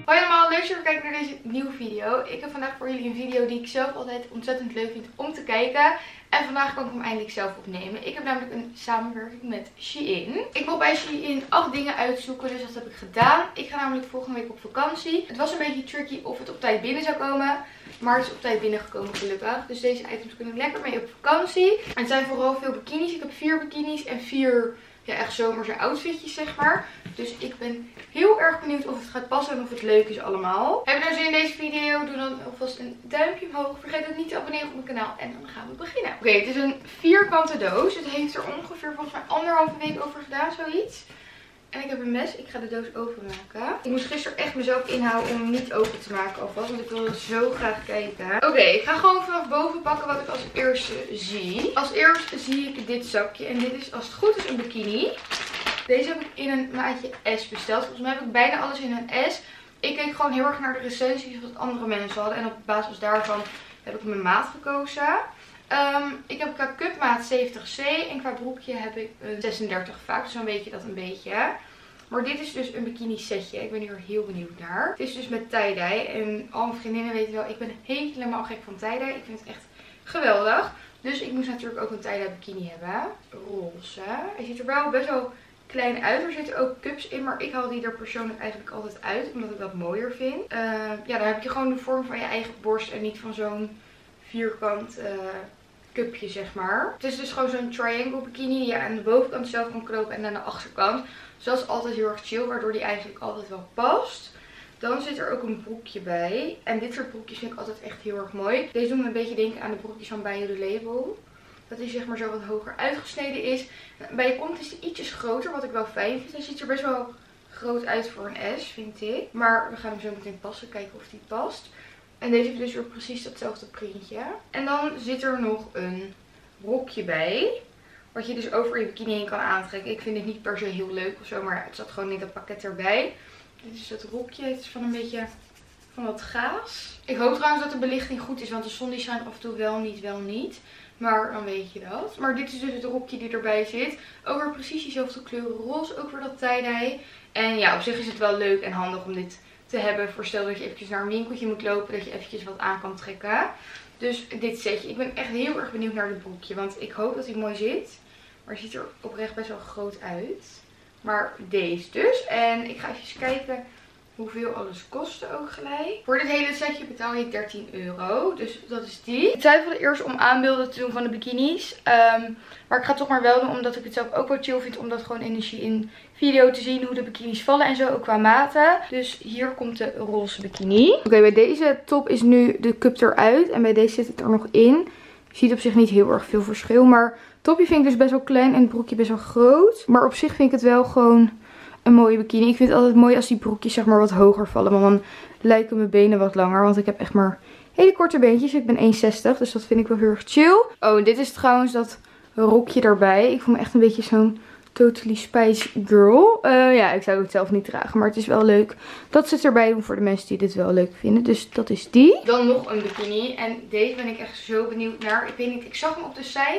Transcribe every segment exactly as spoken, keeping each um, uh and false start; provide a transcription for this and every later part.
Hoi allemaal, leuk dat je weer kijkt naar deze nieuwe video. Ik heb vandaag voor jullie een video die ik zelf altijd ontzettend leuk vind om te kijken. En vandaag kan ik hem eindelijk zelf opnemen. Ik heb namelijk een samenwerking met Shein. Ik wil bij Shein acht dingen uitzoeken, dus dat heb ik gedaan. Ik ga namelijk volgende week op vakantie. Het was een beetje tricky of het op tijd binnen zou komen. Maar het is op tijd binnengekomen gelukkig. Dus deze items kunnen lekker mee op vakantie. En het zijn vooral veel bikinis. Ik heb vier bikinis en vier... ja, echt zomerse outfitjes, zeg maar. Dus ik ben heel erg benieuwd of het gaat passen en of het leuk is allemaal. Heb je nou zin in deze video? Doe dan alvast een duimpje omhoog. Vergeet ook niet te abonneren op mijn kanaal. En dan gaan we beginnen. Oké, okay, het is een vierkante doos. Het heeft er ongeveer volgens mij anderhalve week over gedaan, zoiets. En ik heb een mes. Ik ga de doos openmaken. Ik moest gisteren echt mezelf inhouden om hem niet open te maken alvast. Want ik wilde zo graag kijken. Oké, okay, ik ga gewoon vanaf boven pakken wat ik als eerste zie. Als eerste zie ik dit zakje. En dit is als het goed is een bikini. Deze heb ik in een maatje S besteld. Volgens mij heb ik bijna alles in een S. Ik keek gewoon heel erg naar de recensies wat andere mensen hadden. En op basis daarvan heb ik mijn maat gekozen. Um, ik heb qua cupmaat zeventig C en qua broekje heb ik een zesendertig vaak. Dus dan weet je dat een beetje. Maar dit is dus een bikini setje. Ik ben hier heel benieuwd naar. Het is dus met tie-dye. En al mijn vriendinnen weten wel, ik ben helemaal gek van tie-dye. Ik vind het echt geweldig. Dus ik moest natuurlijk ook een tie-dye bikini hebben. Roze. Hij ziet er wel best wel klein uit. Er zitten ook cups in. Maar ik haal die er persoonlijk eigenlijk altijd uit. Omdat ik dat mooier vind. Uh, ja, dan heb je gewoon de vorm van je eigen borst. En niet van zo'n vierkant uh, cupje, zeg maar. Het is dus gewoon zo'n triangle bikini die je aan de bovenkant zelf kan knopen en aan de achterkant. Dus dat is altijd heel erg chill, waardoor die eigenlijk altijd wel past. Dan zit er ook een broekje bij. En dit soort broekjes vind ik altijd echt heel erg mooi. Deze doen me een beetje denken aan de broekjes van Bij de Label. Dat die zeg maar zo wat hoger uitgesneden is. Bij je kont is die ietsjes groter, wat ik wel fijn vind. Hij ziet er best wel groot uit voor een S, vind ik. Maar we gaan hem zo meteen passen, kijken of die past. En deze heeft dus weer precies datzelfde printje. En dan zit er nog een rokje bij. Wat je dus over je bikini heen kan aantrekken. Ik vind het niet per se heel leuk of zo, maar het zat gewoon in dat pakket erbij. Dit is het rokje. Het is van een beetje van wat gaas. Ik hoop trouwens dat de belichting goed is, want de zon die schijnt af en toe wel niet, wel niet. Maar dan weet je dat. Maar dit is dus het rokje die erbij zit. Ook weer precies diezelfde kleuren roze. Ook weer dat tie-dye. En ja, op zich is het wel leuk en handig om dit te hebben. Voorstel dat je eventjes naar een winkeltje moet lopen. Dat je eventjes wat aan kan trekken. Dus dit setje. Ik ben echt heel erg benieuwd naar dit broekje. Want ik hoop dat hij mooi zit. Maar het ziet er oprecht best wel groot uit. Maar deze dus. En ik ga even kijken hoeveel alles kostte ook gelijk. Voor dit hele setje betaal je dertien euro. Dus dat is die. Ik twijfelde eerst om aanbeelden te doen van de bikinis. Um, maar ik ga het toch maar wel doen. Omdat ik het zelf ook wel chill vind. Om dat gewoon in de Shein video te zien. Hoe de bikinis vallen en zo. Ook qua maten. Dus hier komt de roze bikini. Oké, okay, bij deze top is nu de cup eruit. En bij deze zit het er nog in. Je ziet op zich niet heel erg veel verschil. Maar het topje vind ik dus best wel klein. En het broekje best wel groot. Maar op zich vind ik het wel gewoon een mooie bikini. Ik vind het altijd mooi als die broekjes zeg maar wat hoger vallen. Want dan lijken mijn benen wat langer. Want ik heb echt maar hele korte beentjes. Ik ben één zestig. Dus dat vind ik wel heel erg chill. Oh, en dit is trouwens dat rokje erbij. Ik voel me echt een beetje zo'n Totally Spice girl. Uh, ja, ik zou het zelf niet dragen. Maar het is wel leuk dat ze het erbij doen voor de mensen die dit wel leuk vinden. Dus dat is die. Dan nog een bikini. En deze ben ik echt zo benieuwd naar. Ik weet niet, ik zag hem op de site.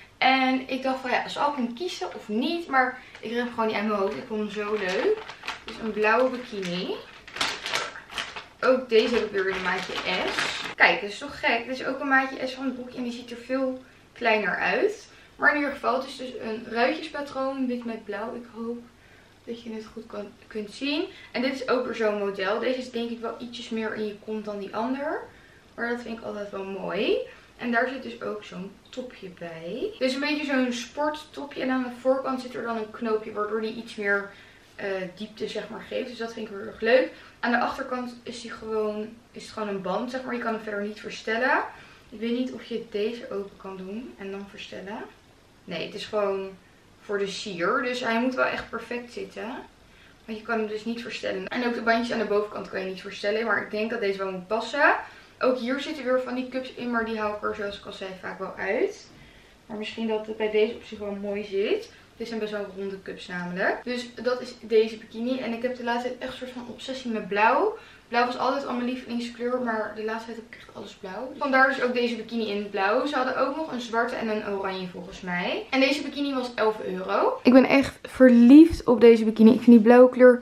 En ik dacht van ja, zal ik hem kiezen of niet? Maar ik kreeg hem gewoon niet aan mijn hoofd. Ik vond hem zo leuk. Dus een blauwe bikini. Ook deze heb ik weer in een maatje S. Kijk, dat is toch gek. Dit is ook een maatje S van het broekje. En die ziet er veel kleiner uit. Maar in ieder geval, het is dus een ruitjespatroon. Wit met blauw. Ik hoop dat je het goed kan, kunt zien. En dit is ook weer zo'n model. Deze is denk ik wel ietsjes meer in je kont dan die ander. Maar dat vind ik altijd wel mooi. En daar zit dus ook zo'n topje bij. Dus een beetje zo'n sporttopje. En aan de voorkant zit er dan een knoopje. Waardoor die iets meer uh, diepte zeg maar geeft. Dus dat vind ik heel erg leuk. Aan de achterkant is, die gewoon, is het gewoon een band zeg maar. Je kan hem verder niet verstellen. Ik weet niet of je deze open kan doen. En dan verstellen. Nee, het is gewoon voor de sier. Dus hij moet wel echt perfect zitten. Want je kan hem dus niet verstellen. En ook de bandjes aan de bovenkant kan je niet verstellen. Maar ik denk dat deze wel moet passen. Ook hier zitten weer van die cups in, maar die hou ik er zoals ik al zei vaak wel uit. Maar misschien dat het bij deze op zich wel mooi zit. Dit zijn best wel ronde cups namelijk. Dus dat is deze bikini. En ik heb de laatste tijd echt een soort van obsessie met blauw. Blauw was altijd al mijn lievelingskleur, maar de laatste tijd heb ik echt alles blauw. Vandaar dus ook deze bikini in het blauw. Ze hadden ook nog een zwarte en een oranje volgens mij. En deze bikini was elf euro. Ik ben echt verliefd op deze bikini. Ik vind die blauwe kleur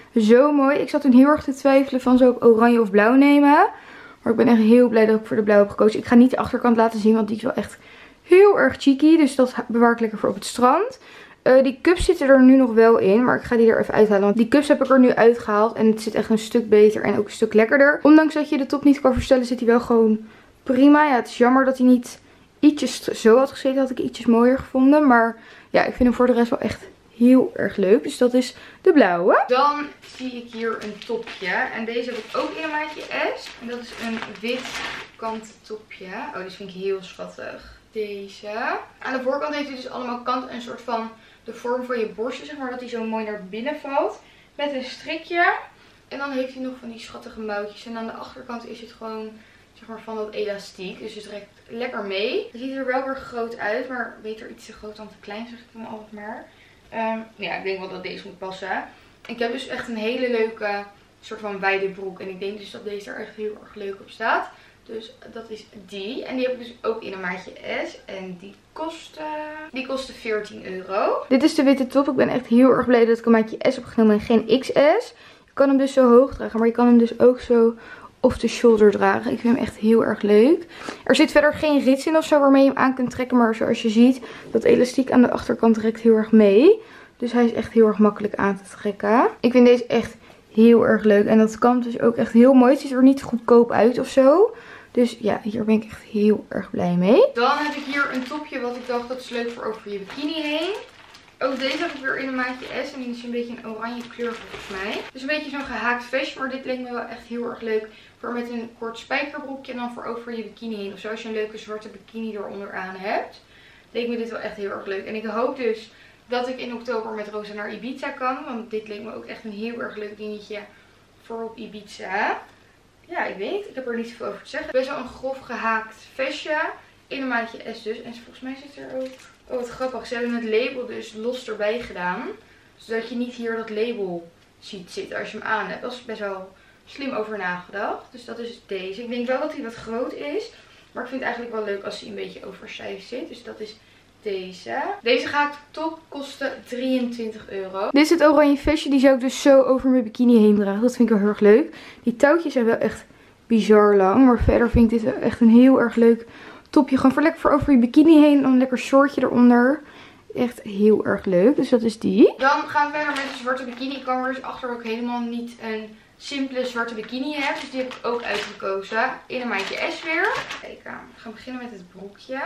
Zo mooi. Ik zat toen heel erg te twijfelen van zou ik oranje of blauw nemen. Maar ik ben echt heel blij dat ik voor de blauw heb gekozen. Ik ga niet de achterkant laten zien, want die is wel echt heel erg cheeky. Dus dat bewaar ik lekker voor op het strand. Uh, die cups zitten er nu nog wel in, maar ik ga die er even uithalen. Want die cups heb ik er nu uitgehaald en het zit echt een stuk beter en ook een stuk lekkerder. Ondanks dat je de top niet kan verstellen, zit hij wel gewoon prima. Ja, het is jammer dat hij niet ietsjes zo had gezeten. Had ik ietsjes mooier gevonden. Maar ja, ik vind hem voor de rest wel echt heel erg leuk. Dus dat is de blauwe. Dan zie ik hier een topje. En deze heb ik ook in een maatje S. En dat is een wit kant topje. Oh, dit vind ik heel schattig. Deze. Aan de voorkant heeft hij dus allemaal kanten een soort van de vorm van je borstje, zeg maar, dat hij zo mooi naar binnen valt. Met een strikje. En dan heeft hij nog van die schattige mouwtjes. En aan de achterkant is het gewoon, zeg maar, van dat elastiek. Dus het trekt lekker mee. Het ziet er wel weer groot uit, maar beter iets te groot dan te klein, zeg ik dan altijd maar. Um, ja, ik denk wel dat deze moet passen. Ik heb dus echt een hele leuke soort van wijde broek. En ik denk dus dat deze er echt heel erg leuk op staat. Dus dat is die. En die heb ik dus ook in een maatje S. En die kostte, die kostte veertien euro. Dit is de witte top. Ik ben echt heel erg blij dat ik een maatje S heb genomen en geen X S. Je kan hem dus zo hoog dragen. Maar je kan hem dus ook zo off the shoulder dragen. Ik vind hem echt heel erg leuk. Er zit verder geen rits in of zo waarmee je hem aan kunt trekken. Maar zoals je ziet, dat elastiek aan de achterkant trekt heel erg mee. Dus hij is echt heel erg makkelijk aan te trekken. Ik vind deze echt heel erg leuk. En dat kan dus ook echt heel mooi. Het ziet er niet goedkoop uit of zo. Dus ja, hier ben ik echt heel erg blij mee. Dan heb ik hier een topje wat ik dacht dat is leuk voor over je bikini heen. Ook deze heb ik weer in een maatje S. En die is een beetje een oranje kleur volgens mij. Dus een beetje zo'n gehaakt vestje. Maar dit leek me wel echt heel erg leuk voor met een kort spijkerbroekje. En dan voor over je bikini heen. Of zo als je een leuke zwarte bikini eronder aan hebt. Leek me dit wel echt heel erg leuk. En ik hoop dus dat ik in oktober met Rosa naar Ibiza kan. Want dit leek me ook echt een heel erg leuk dingetje voor op Ibiza. Ja, ik weet niet. Ik heb er niet zoveel over te zeggen. Best wel een grof gehaakt vestje. In een maatje S dus. En volgens mij zit er ook... Oh, wat grappig. Ze hebben het label dus los erbij gedaan. Zodat je niet hier dat label ziet zitten als je hem aan hebt. Dat is best wel slim over nagedacht. Dus dat is deze. Ik denk wel dat hij wat groot is. Maar ik vind het eigenlijk wel leuk als hij een beetje oversized zit. Dus dat is deze. Deze gaat top kosten drieëntwintig euro. Dit is het oranje vestje. Die zou ik dus zo over mijn bikini heen dragen. Dat vind ik wel heel erg leuk. Die touwtjes zijn wel echt bizar lang. Maar verder vind ik dit echt een heel erg leuk topje. Gewoon voor lekker voor over je bikini heen. En dan een lekker shortje eronder. Echt heel erg leuk. Dus dat is die. Dan gaan we verder met de zwarte bikini. Ik kwam er dus achter dat ik helemaal niet een simpele zwarte bikini heb. Dus die heb ik ook uitgekozen. In een maatje S weer. Kijk, we gaan beginnen met het broekje.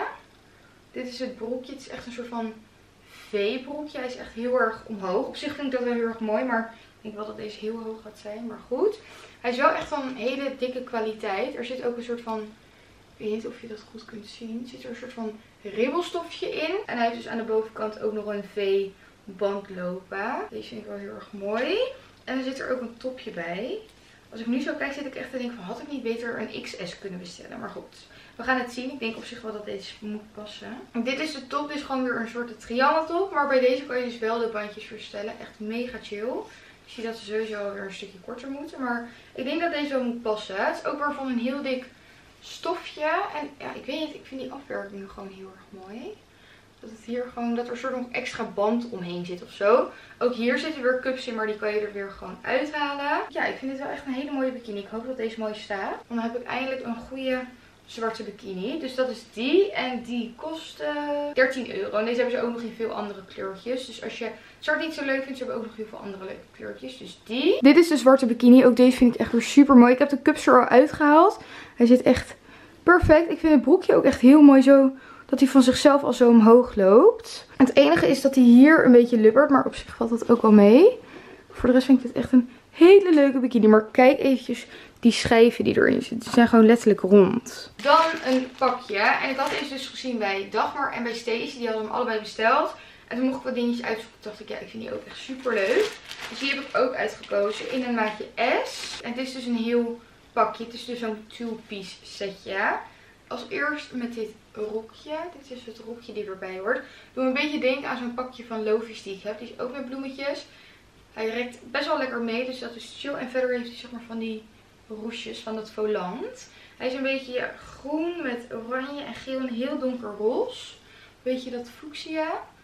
Dit is het broekje. Het is echt een soort van V-broekje. Hij is echt heel erg omhoog. Op zich vind ik dat wel heel erg mooi. Maar ik denk wel dat deze heel hoog gaat zijn. Maar goed. Hij is wel echt van hele dikke kwaliteit. Er zit ook een soort van... Ik weet niet of je dat goed kunt zien. Er zit er een soort van ribbelstofje in. En hij heeft dus aan de bovenkant ook nog een V-band lopen. Deze vind ik wel heel erg mooi. En er zit er ook een topje bij. Als ik nu zo kijk, zit ik echt te denken van, had ik niet beter een X S kunnen bestellen. Maar goed, we gaan het zien. Ik denk op zich wel dat deze moet passen. En dit is de top, dus gewoon weer een soort triangeltop. Maar bij deze kan je dus wel de bandjes verstellen. Echt mega chill. Ik zie dat ze sowieso weer een stukje korter moeten. Maar ik denk dat deze wel moet passen. Het is ook weer van een heel dik stofje. En ja, ik weet niet, ik vind die afwerking gewoon heel erg mooi. Dat het hier gewoon, dat er een soort nog extra band omheen zit of zo. Ook hier zitten weer cups in, maar die kan je er weer gewoon uithalen. Ja, ik vind dit wel echt een hele mooie bikini. Ik hoop dat deze mooi staat. Dan heb ik eindelijk een goede zwarte bikini. Dus dat is die. En die kost uh, dertien euro. En deze hebben ze ook nog in veel andere kleurtjes. Dus als je zwart niet zo leuk vindt, ze hebben ook nog heel veel andere leuke kleurtjes. Dus die. Dit is de zwarte bikini. Ook deze vind ik echt weer super mooi. Ik heb de cups er al uitgehaald. Hij zit echt perfect. Ik vind het broekje ook echt heel mooi zo. Dat hij van zichzelf al zo omhoog loopt. En het enige is dat hij hier een beetje lubbert. Maar op zich valt dat ook wel mee. Voor de rest vind ik dit echt een hele leuke bikini. Maar kijk eventjes die schijven die erin zitten. Die zijn gewoon letterlijk rond. Dan een pakje. En ik had deze dus gezien bij Dagmar en bij Stacey. Die hadden hem allebei besteld. En toen mocht ik wat dingetjes uitzoeken. Toen dacht ik, ja, ik vind die ook echt super leuk. Dus die heb ik ook uitgekozen in een maatje S. En het is dus een heel pakje. Het is dus zo'n two-piece setje. Als eerst met dit rokje. Dit is het rokje die erbij hoort. Doe een beetje denken aan zo'n pakje van Lovies die ik heb. Die is ook met bloemetjes. Hij rekt best wel lekker mee. Dus dat is chill. En verder heeft hij zeg maar van die roesjes van dat volant. Hij is een beetje groen met oranje en geel en heel donker roze. Een beetje dat fuchsia.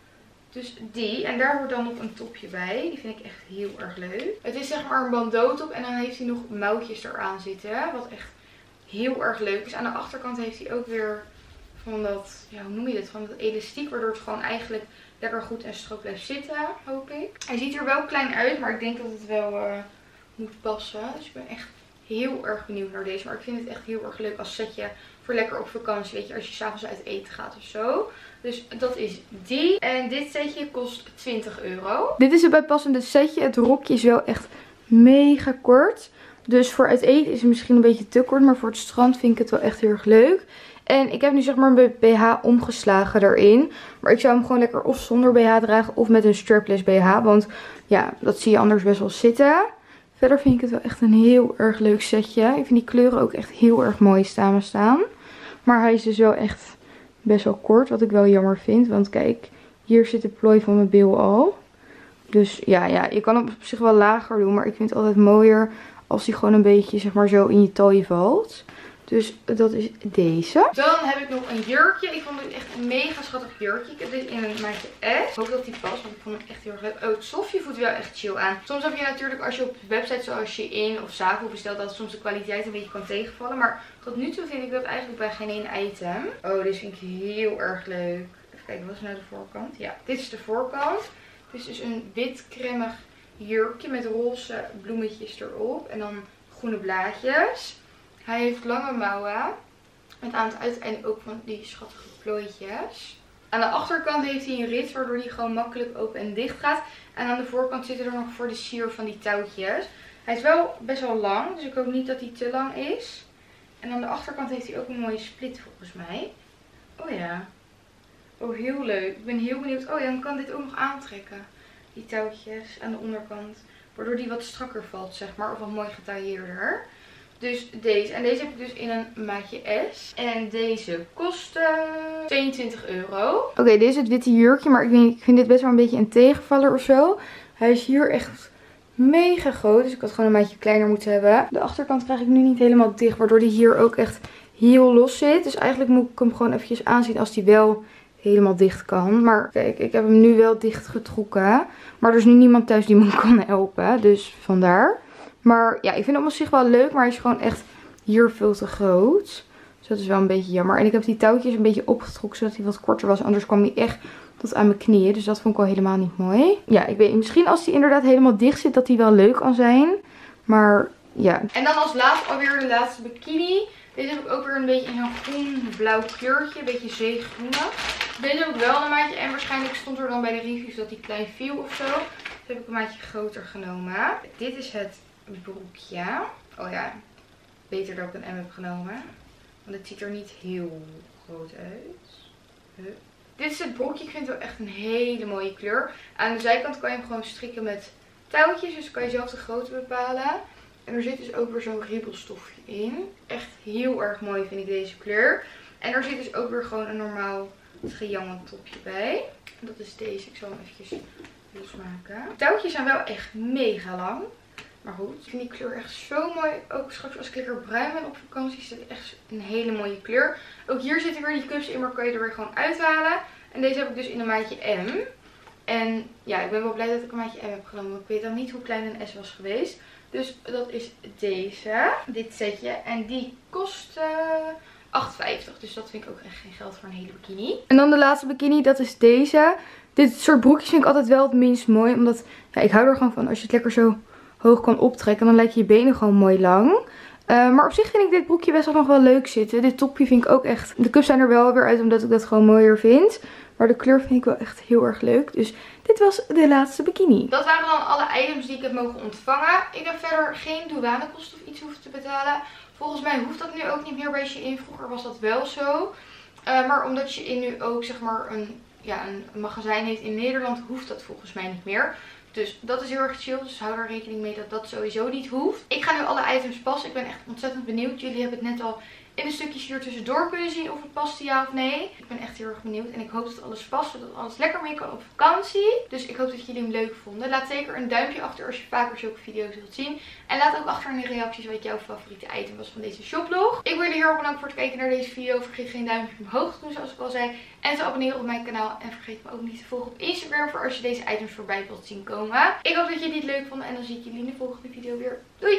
Dus die. En daar hoort dan nog een topje bij. Die vind ik echt heel erg leuk. Het is zeg maar een bandeau top. En dan heeft hij nog mouwtjes eraan zitten. Wat echt heel erg leuk is. Aan de achterkant heeft hij ook weer van dat, ja, hoe noem je dit? Van dat elastiek. Waardoor het gewoon eigenlijk lekker goed en strak blijft zitten, hoop ik. Hij ziet er wel klein uit. Maar ik denk dat het wel uh, moet passen. Dus ik ben echt heel erg benieuwd naar deze. Maar ik vind het echt heel erg leuk als setje voor lekker op vakantie. Weet je, als je s'avonds uit eten gaat of zo. Dus dat is die. En dit setje kost twintig euro. Dit is het bijpassende setje. Het rokje is wel echt mega kort. Dus voor uit eten is het misschien een beetje te kort. Maar voor het strand vind ik het wel echt heel erg leuk. En ik heb nu zeg maar een B H omgeslagen erin. Maar ik zou hem gewoon lekker of zonder B H dragen of met een strapless B H. Want ja, dat zie je anders best wel zitten. Verder vind ik het wel echt een heel erg leuk setje. Ik vind die kleuren ook echt heel erg mooi samen staan. Maar hij is dus wel echt best wel kort. Wat ik wel jammer vind. Want kijk, hier zit de plooi van mijn bil al. Dus ja, ja, je kan hem op zich wel lager doen. Maar ik vind het altijd mooier als hij gewoon een beetje zeg maar zo in je taille valt. Dus dat is deze. Dan heb ik nog een jurkje. Ik vond dit echt een mega schattig jurkje. Ik heb dit in een maatje S. Ik hoop dat die past, want ik vond hem echt heel erg leuk. Oh, het stofje voelt wel echt chill aan. Soms heb je natuurlijk als je op websites zoals Shein of Zafo bestelt, dat soms de kwaliteit een beetje kan tegenvallen. Maar tot nu toe vind ik dat eigenlijk bij geen één item. Oh, dit vind ik heel erg leuk. Even kijken, wat is nou de voorkant? Ja, dit is de voorkant. Dit is dus een wit cremig jurkje met roze bloemetjes erop. En dan groene blaadjes. Hij heeft lange mouwen. Met aan het uiteinde ook van die schattige plooitjes. Aan de achterkant heeft hij een rit waardoor hij gewoon makkelijk open en dicht gaat. En aan de voorkant zitten er nog voor de sier van die touwtjes. Hij is wel best wel lang. Dus ik hoop niet dat hij te lang is. En aan de achterkant heeft hij ook een mooie split volgens mij. Oh ja. Oh, heel leuk. Ik ben heel benieuwd. Oh ja, dan kan dit ook nog aantrekken. Die touwtjes aan de onderkant. Waardoor die wat strakker valt, zeg maar. Of wat mooi getailleerder. Dus deze. En deze heb ik dus in een maatje S. En deze kostte tweeëntwintig euro. Oké, okay, dit is het witte jurkje. Maar ik, denk, ik vind dit best wel een beetje een tegenvaller of zo. Hij is hier echt mega groot. Dus ik had gewoon een maatje kleiner moeten hebben. De achterkant krijg ik nu niet helemaal dicht. Waardoor die hier ook echt heel los zit. Dus eigenlijk moet ik hem gewoon eventjes aanzien als die wel helemaal dicht kan. Maar kijk, ik heb hem nu wel dicht getrokken. Maar er is nu niemand thuis die me kan helpen. Dus vandaar. Maar ja, ik vind hem op zich wel leuk. Maar hij is gewoon echt hier veel te groot. Dus dat is wel een beetje jammer. En ik heb die touwtjes een beetje opgetrokken zodat hij wat korter was. Anders kwam hij echt tot aan mijn knieën. Dus dat vond ik wel helemaal niet mooi. Ja, ik weet misschien als hij inderdaad helemaal dicht zit dat hij wel leuk kan zijn. Maar ja. En dan als laatste alweer de laatste bikini. Deze heb ik ook weer een beetje in zo'n groen-blauw kleurtje. Een beetje zeegroenig. Deze heb ik wel een maatje. En waarschijnlijk stond er dan bij de reviews dat die klein viel of zo. Dus heb ik een maatje groter genomen. Dit is het broekje. Oh ja, beter dat ik een M heb genomen. Want het ziet er niet heel groot uit. Hup. Dit is het broekje. Ik vind het wel echt een hele mooie kleur. Aan de zijkant kan je hem gewoon strikken met touwtjes. Dus kan je zelf de grootte bepalen. En er zit dus ook weer zo'n ribbelstofje in. Echt heel erg mooi vind ik deze kleur. En er zit dus ook weer gewoon een normaal triangle topje bij. Dat is deze. Ik zal hem eventjes losmaken. De touwtjes zijn wel echt mega lang. Maar goed, ik vind die kleur echt zo mooi. Ook straks als ik lekker bruin ben op vakantie is dit echt een hele mooie kleur. Ook hier zitten weer die cups in, maar kan je er weer gewoon uithalen. En deze heb ik dus in een maatje M. En ja, ik ben wel blij dat ik een maatje M heb genomen. Ik weet dan niet hoe klein een S was geweest. Dus dat is deze. Dit setje. En die kost uh, acht vijftig. Dus dat vind ik ook echt geen geld voor een hele bikini. En dan de laatste bikini. Dat is deze. Dit soort broekjes vind ik altijd wel het minst mooi. Omdat ja, ik hou er gewoon van als je het lekker zo hoog kan optrekken. Dan lijken je benen gewoon mooi lang. Uh, maar op zich vind ik dit broekje best wel nog wel leuk zitten. Dit topje vind ik ook echt. De cups zijn er wel weer uit omdat ik dat gewoon mooier vind. Maar de kleur vind ik wel echt heel erg leuk. Dus dit was de laatste bikini. Dat waren dan alle items die ik heb mogen ontvangen. Ik heb verder geen douanekosten of iets hoeven te betalen. Volgens mij hoeft dat nu ook niet meer bij Shein. Vroeger was dat wel zo. Uh, maar omdat Shein nu ook zeg maar een, ja, een magazijn heeft in Nederland, hoeft dat volgens mij niet meer. Dus dat is heel erg chill. Dus hou er rekening mee dat dat sowieso niet hoeft. Ik ga nu alle items passen. Ik ben echt ontzettend benieuwd. Jullie hebben het net al in de stukjes hier tussendoor kun je zien of het past ja of nee. Ik ben echt heel erg benieuwd en ik hoop dat alles past, zodat alles lekker mee kan op vakantie. Dus ik hoop dat jullie hem leuk vonden. Laat zeker een duimpje achter als je vaker zulke video's wilt zien. En laat ook achter in de reacties wat jouw favoriete item was van deze shoplog. Ik wil jullie heel erg bedanken voor het kijken naar deze video. Vergeet geen duimpje omhoog te doen zoals ik al zei. En te abonneren op mijn kanaal. En vergeet me ook niet te volgen op Instagram voor als je deze items voorbij wilt zien komen. Ik hoop dat jullie het leuk vonden en dan zie ik jullie in de volgende video weer. Doei!